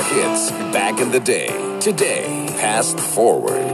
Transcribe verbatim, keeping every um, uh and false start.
hits back in the day. Today, past forward.